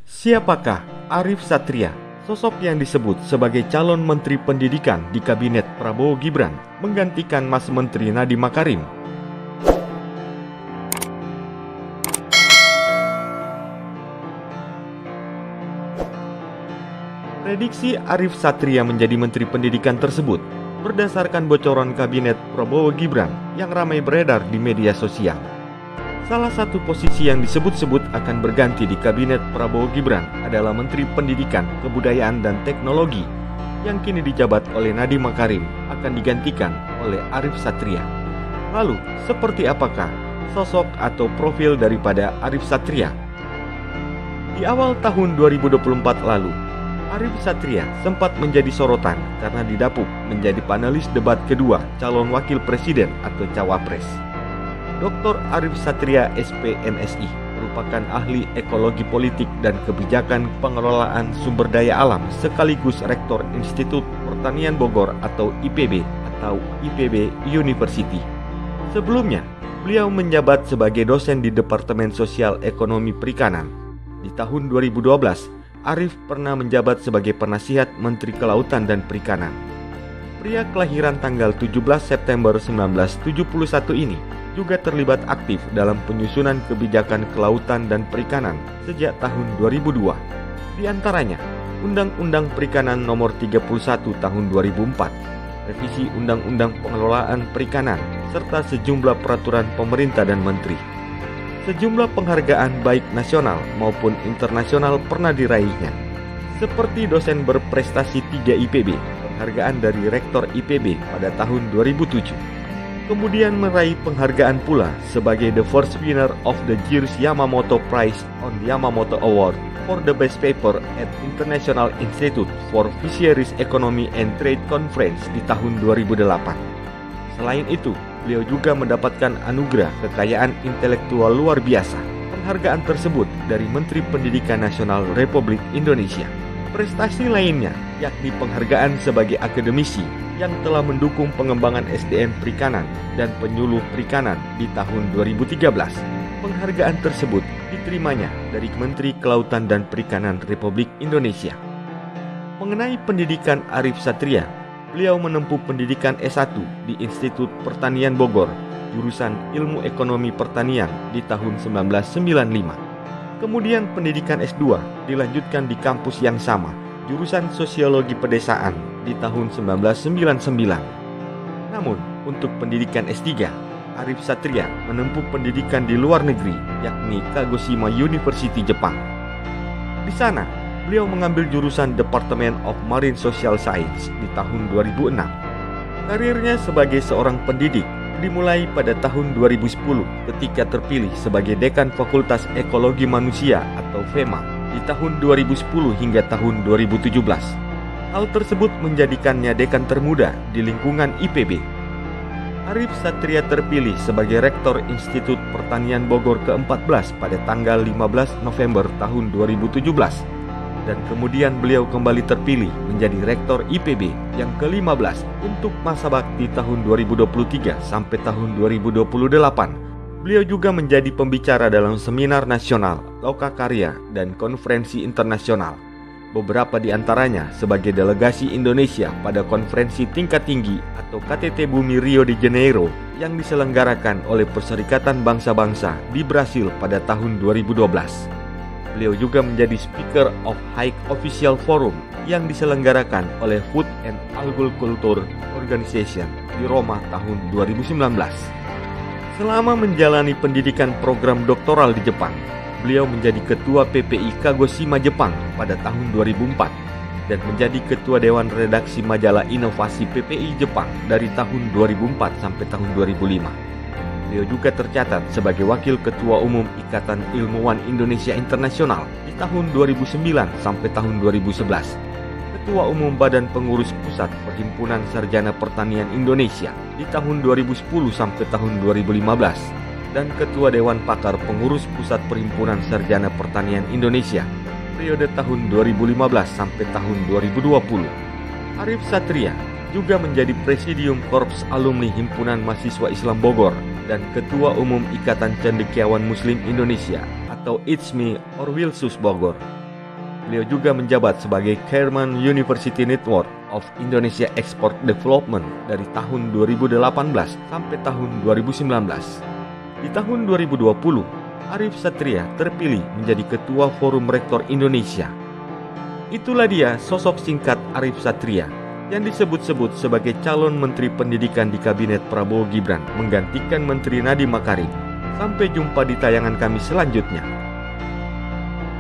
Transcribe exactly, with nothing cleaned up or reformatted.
Siapakah Arif Satria? Sosok yang disebut sebagai calon Menteri Pendidikan di Kabinet Prabowo Gibran, menggantikan Mas Menteri Nadiem Makarim. Prediksi Arif Satria menjadi Menteri Pendidikan tersebut berdasarkan bocoran Kabinet Prabowo Gibran yang ramai beredar di media sosial. Salah satu posisi yang disebut-sebut akan berganti di Kabinet Prabowo Gibran adalah Menteri Pendidikan, Kebudayaan, dan Teknologi yang kini dijabat oleh Nadiem Makarim akan digantikan oleh Arif Satria. Lalu, seperti apakah sosok atau profil daripada Arif Satria? Di awal tahun dua ribu dua puluh empat lalu, Arif Satria sempat menjadi sorotan karena didapuk menjadi panelis debat kedua calon wakil presiden atau cawapres. Doktor Arif Satria S P M Si merupakan ahli ekologi politik dan kebijakan pengelolaan sumber daya alam sekaligus rektor Institut Pertanian Bogor atau I P B atau I P B University. Sebelumnya, beliau menjabat sebagai dosen di Departemen Sosial Ekonomi Perikanan. Di tahun dua ribu dua belas, Arif pernah menjabat sebagai penasihat Menteri Kelautan dan Perikanan. Pria kelahiran tanggal tujuh belas September seribu sembilan ratus tujuh puluh satu ini juga terlibat aktif dalam penyusunan kebijakan kelautan dan perikanan sejak tahun dua ribu dua. Di antaranya, Undang-Undang Perikanan Nomor tiga puluh satu Tahun dua ribu empat, revisi Undang-Undang Pengelolaan Perikanan, serta sejumlah peraturan pemerintah dan menteri. Sejumlah penghargaan baik nasional maupun internasional pernah diraihnya, seperti dosen berprestasi tiga I P B, penghargaan dari Rektor I P B pada tahun dua ribu tujuh. Kemudian meraih penghargaan pula sebagai the first winner of the year's Yamamoto Prize on Yamamoto Award for the best paper at International Institute for Fisheries Economy and Trade Conference di tahun dua ribu delapan. Selain itu, beliau juga mendapatkan anugerah kekayaan intelektual luar biasa. Penghargaan tersebut dari Menteri Pendidikan Nasional Republik Indonesia. Prestasi lainnya yakni penghargaan sebagai akademisi yang telah mendukung pengembangan S D M perikanan dan penyuluh perikanan di tahun dua ribu tiga belas. Penghargaan tersebut diterimanya dari Menteri Kelautan dan Perikanan Republik Indonesia. Mengenai pendidikan Arif Satria, beliau menempuh pendidikan S satu di Institut Pertanian Bogor, jurusan Ilmu Ekonomi Pertanian di tahun seribu sembilan ratus sembilan puluh lima. Kemudian pendidikan S dua dilanjutkan di kampus yang sama, jurusan Sosiologi Pedesaan di tahun seribu sembilan ratus sembilan puluh sembilan. Namun, untuk pendidikan S tiga, Arif Satria menempuh pendidikan di luar negeri, yakni Kagoshima University, Jepang. Di sana, beliau mengambil jurusan Department of Marine Social Science di tahun dua ribu enam. Karirnya sebagai seorang pendidik dimulai pada tahun dua ribu sepuluh ketika terpilih sebagai Dekan Fakultas Ekologi Manusia atau FEMA di tahun dua ribu sepuluh hingga tahun dua ribu tujuh belas. Hal tersebut menjadikannya dekan termuda di lingkungan I P B. Arif Satria terpilih sebagai Rektor Institut Pertanian Bogor ke empat belas pada tanggal lima belas November tahun dua ribu tujuh belas. Dan kemudian beliau kembali terpilih menjadi Rektor I P B yang ke lima belas untuk masa bakti tahun dua ribu dua puluh tiga sampai tahun dua ribu dua puluh delapan. Beliau juga menjadi pembicara dalam seminar nasional, lokakarya, dan konferensi internasional. Beberapa di antaranya sebagai delegasi Indonesia pada konferensi tingkat tinggi atau K T T Bumi Rio de Janeiro yang diselenggarakan oleh Perserikatan Bangsa-Bangsa di Brasil pada tahun dua ribu dua belas. Beliau juga menjadi Speaker of High Official Forum yang diselenggarakan oleh Food and Agriculture Organization di Roma tahun dua ribu sembilan belas. Selama menjalani pendidikan program doktoral di Jepang, beliau menjadi Ketua P P I Kagoshima Jepang pada tahun dua ribu empat dan menjadi Ketua Dewan Redaksi Majalah Inovasi P P I Jepang dari tahun dua ribu empat sampai tahun dua ribu lima. Beliau juga tercatat sebagai Wakil Ketua Umum Ikatan Ilmuwan Indonesia Internasional di tahun dua ribu sembilan sampai tahun dua ribu sebelas. Ketua Umum Badan Pengurus Pusat Perhimpunan Sarjana Pertanian Indonesia di tahun dua ribu sepuluh sampai tahun dua ribu lima belas. Dan Ketua Dewan Pakar Pengurus Pusat Perhimpunan Sarjana Pertanian Indonesia periode tahun dua ribu lima belas sampai tahun dua ribu dua puluh. Arif Satria juga menjadi Presidium Korps Alumni Himpunan Mahasiswa Islam Bogor dan Ketua Umum Ikatan Cendekiawan Muslim Indonesia atau I T S M I Orwilsus Bogor. Beliau juga menjabat sebagai Chairman University Network of Indonesia Export Development dari tahun dua ribu delapan belas sampai tahun dua ribu sembilan belas. Di tahun dua ribu dua puluh, Arif Satria terpilih menjadi Ketua Forum Rektor Indonesia. Itulah dia sosok singkat Arif Satria yang disebut-sebut sebagai calon Menteri Pendidikan di Kabinet Prabowo Gibran menggantikan Menteri Nadiem Makarim. Sampai jumpa di tayangan kami selanjutnya.